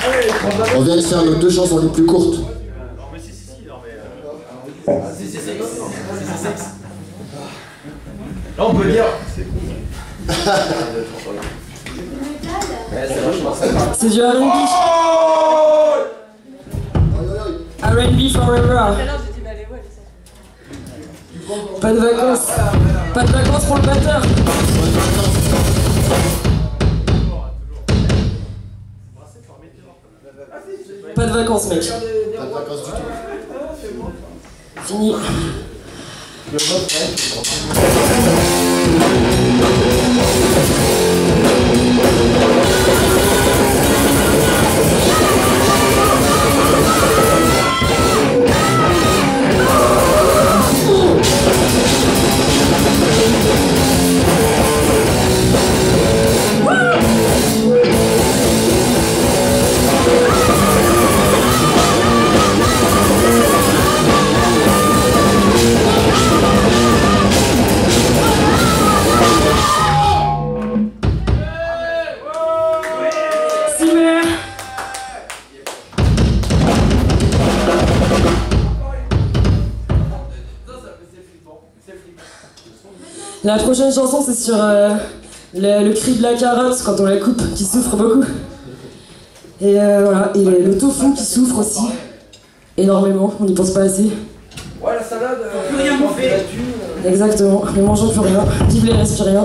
On vient de faire nos 2 chansons les plus courtes. Non mais si, non mais... Là on peut dire... C'est du R&B. R&B forever. Pas de vacances. Pas de vacances pour le batteur. Pas de vacances, mec. Pas de vacances du tout. Fini. La prochaine chanson, c'est sur le cri de la carotte quand on la coupe, qui souffre beaucoup. Et voilà, et le tofu qui souffre aussi. Énormément, on n'y pense pas assez. Ouais, la salade, plus rien bouffer. Exactement, ne mangeons plus rien. Vive les respiriens.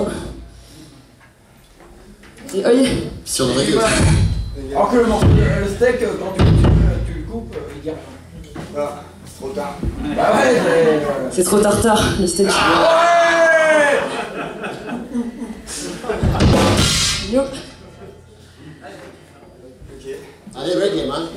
Et oye. Si on aurait que... Alors que le steak, quand tu le coupes, il garde. Voilà, c'est trop tard. Bah ouais, c'est trop tard, le steak. Yo. Allez, reggae, man.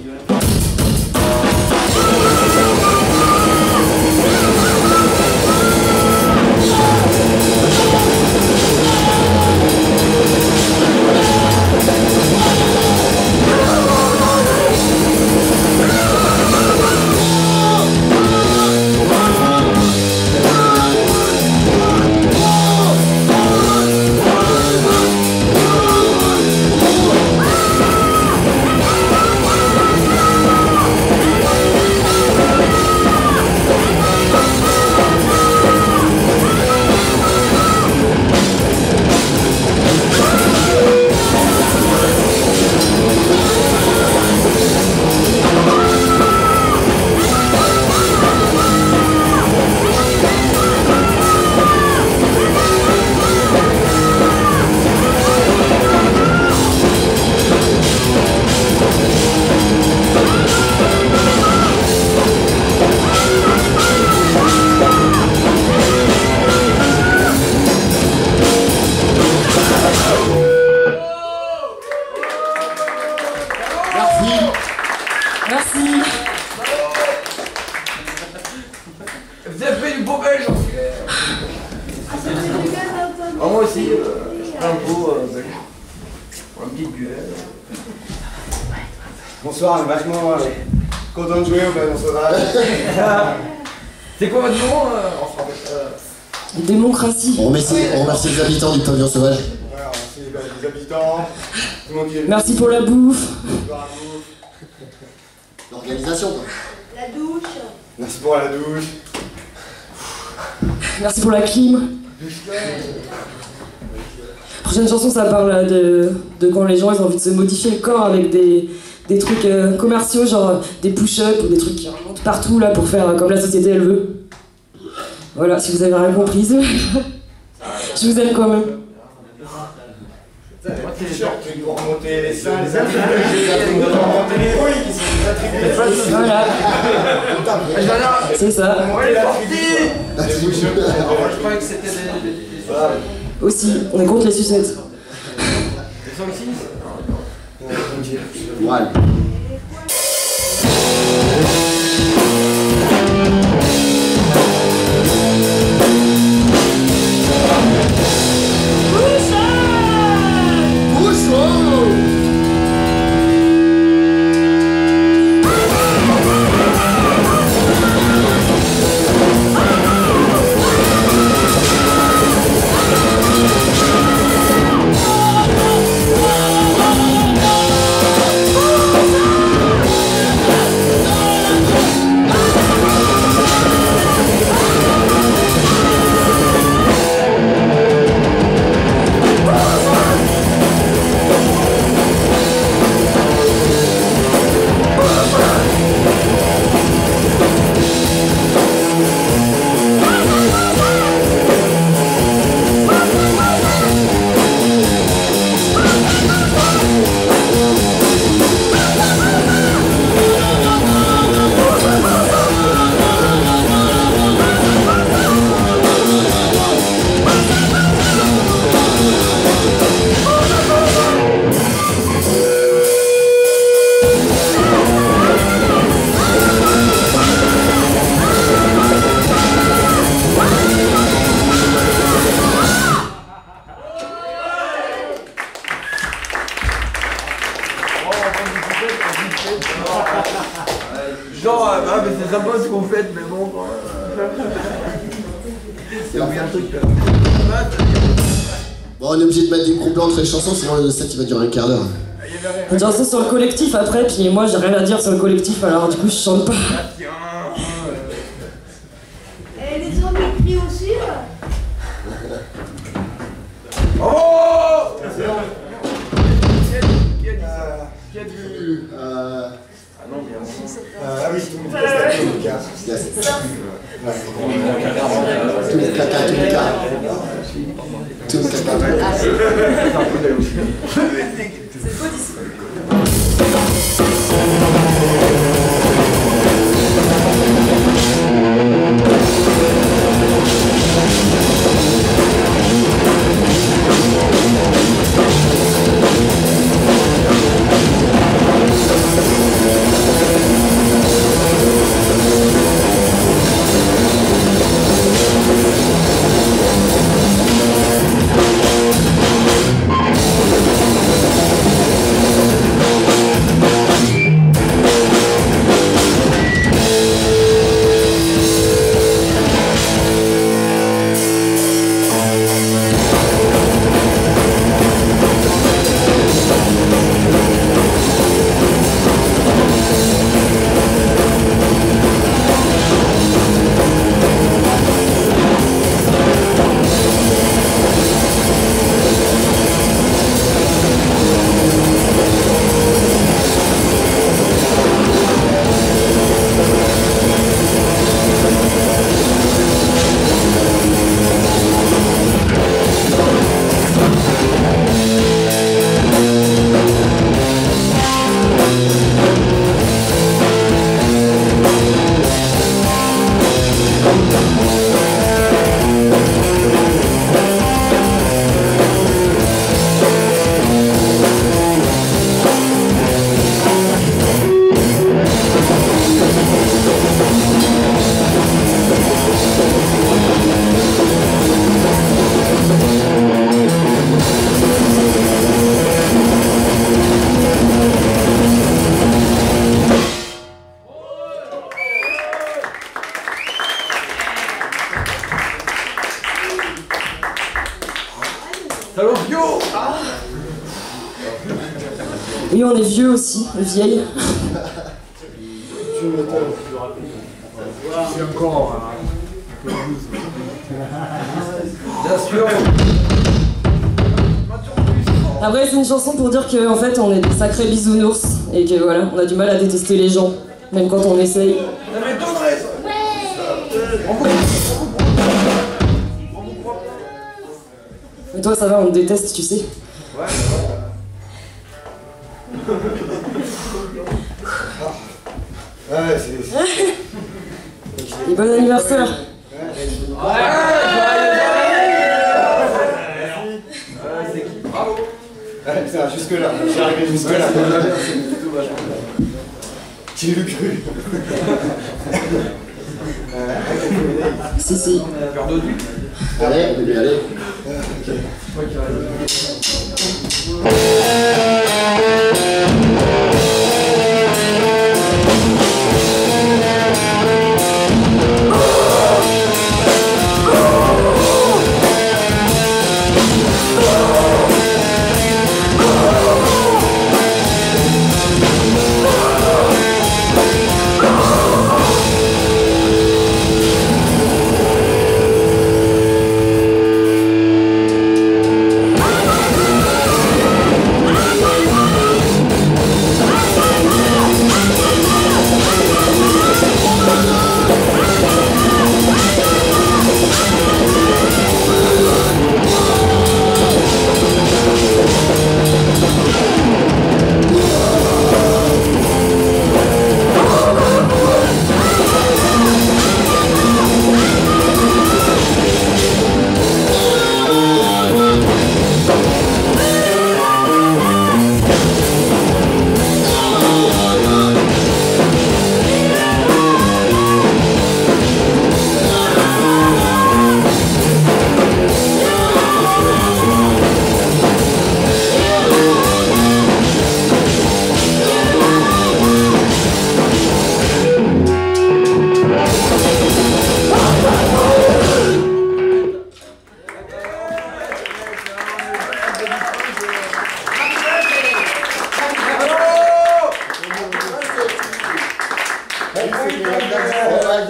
Merci. Vous avez fait du beau belge, moi aussi, je prends un pot belge. Pour un petit duel. Bonsoir, vachement content de jouer au Ballon Sauvage. C'est quoi votre nom en français Démocratie. On remercie les habitants du pavillon sauvage. Voilà, merci les habitants, tout le monde qui est venu. Merci pour la bouffe. L'organisation, quoi. La douche. Merci pour la douche. Merci pour la clim. Prochaine chanson, ça parle de quand les gens ils ont envie de se modifier le corps avec des trucs commerciaux, genre des push-ups ou des trucs qui remontent partout là pour faire comme la société elle veut. Voilà, si vous avez rien compris, je vous aime quand même. Qui vont remonter les seins, les attributs, qui vont remonter les couilles, qui sont des attributs. Voilà. C'est ça. Je croyais que c'était des... Aussi, on est contre les sucettes. Les sangs ici Voilà. Oh, Genre, ah, mais c'est sympa ce qu'on fait, mais bon. C'est oublié un truc. Bon, on est obligé de mettre des couplets entre les chansons, sinon le set il va durer un quart d'heure. On dirait ça sur le collectif après, puis moi j'ai rien à dire sur le collectif, alors du coup je chante pas. Et les zombies crient aussi là. Oh! Qui a dit? Ah non, mais Ah oui, tout le monde Yes. Ouais. Tout le caca, tout le caca. Tout le caca. Salon bio! Oui, on est vieux aussi, vieille. C'est encore un peu bien sûr. Après, c'est une chanson pour dire qu'en fait, on est des sacrés bisounours et que voilà, on a du mal à détester les gens, même quand on essaye. Ça m'étonnerait ça! Mais toi, ça va, on te déteste, tu sais. Ouais. Ouais, c'est. Et bon anniversaire! Bravo! Ouais, ça, jusque-là. J'ai arrivé jusque-là. Qui l'eût cru? Si. Peur d'odieux. Allez, on peut y aller.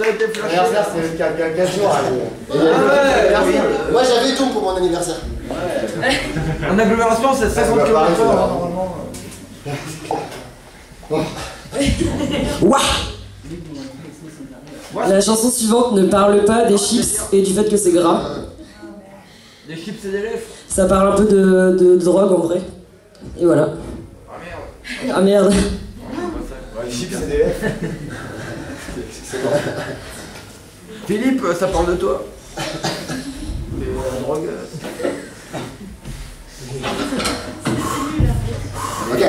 été flashé. L'anniversaire, c'est 4 jours. Moi j'avais tout pour mon anniversaire. En agglomération, c'est 50 km/h normalement. Ouah. La chanson suivante ne parle pas des chips et du fait que c'est gras. Des chips et des lèvres. Ça parle un peu de drogue en vrai. Et voilà. Ah merde. Les chips, c'est des F. C'est bon. Philippe, ça parle de toi. Et la drogue. Ok.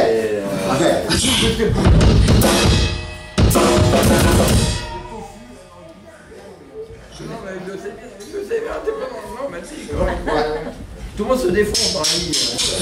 Non, mais je sais bien, t'es pas dans le normatique. Tout le monde se défonce dans la vie.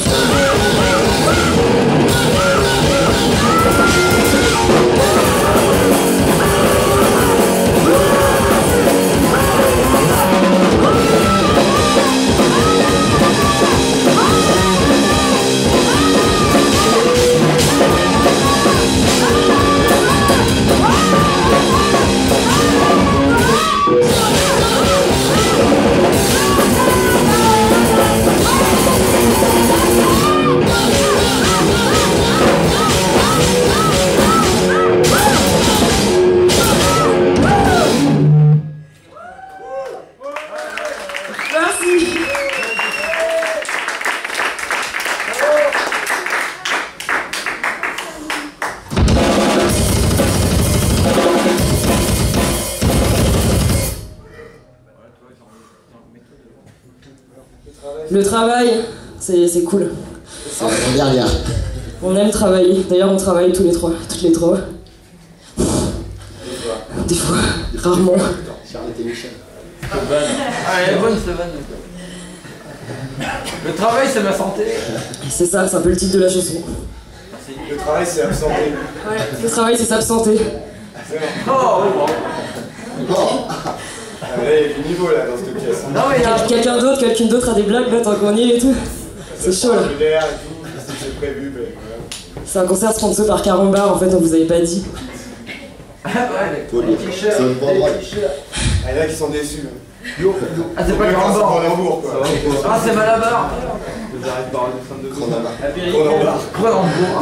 Le travail, c'est cool. C'est la dernière. On aime travailler. D'ailleurs, on travaille tous les trois, toutes les trois. Des fois, rarement. Charlotte et Michel. Ah, elle est bonne cette vanne. Le travail, c'est ma santé. C'est ça, c'est un peu le titre de la chanson. Le travail, c'est absenté. Ouais, le travail, c'est s'absenter. Oh, oh, Bon. Ah, là, il y a du niveau là dans cette pièce. non, mais il y a... Quelqu'un d'autre a des blagues là, tant qu'on y est et tout. C'est chaud là. L'air et tout, c'est prévu. Mais voilà. C'est un concert sponsor par Carambar, en fait, on vous avait pas dit. Ah, ouais, les t-shirts. C'est une bonne drogue. Ah, il y en a qui sont déçus. Ah, c'est pas le grand bord. Cronenbourg, quoi. Ah, c'est Malabar. Cronenbourg. Cronenbourg.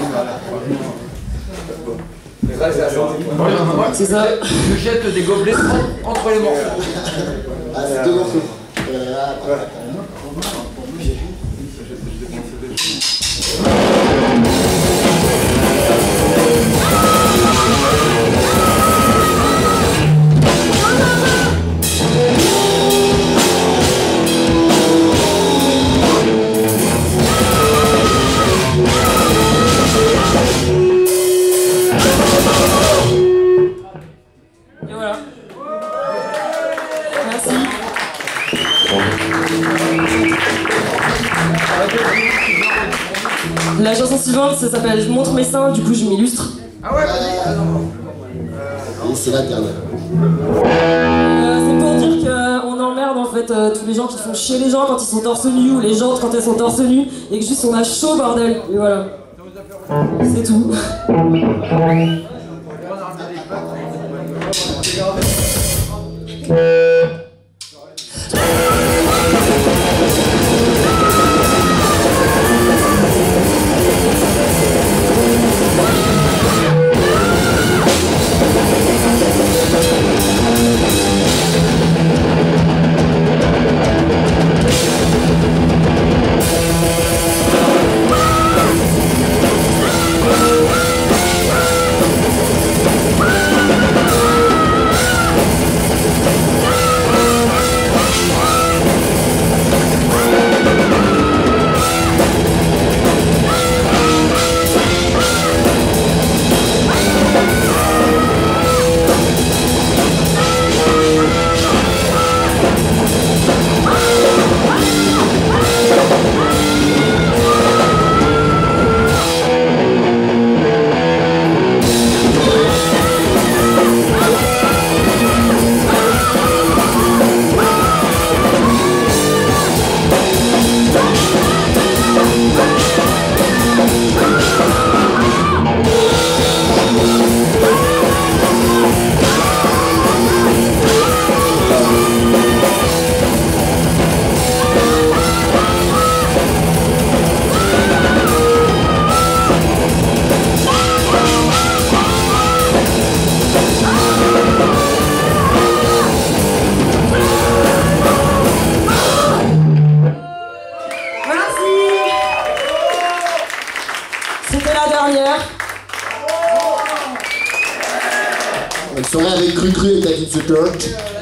Mais ça, c'est la santé. C'est ça. Je jette des gobelets entre les morceaux. Ah, c'est deux morceaux. Et voilà. Merci. La chanson suivante, ça s'appelle Je montre mes seins, du coup je m'illustre. Ah ouais, Et c'est la dernière. C'est pour dire qu'on emmerde en fait tous les gens qui font chier les gens quand ils sont torse nu ou les gens quand elles sont torse nu et que juste on a chaud bordel. Et voilà. C'est tout. Une soirée avec Cru Cru et Tati Support.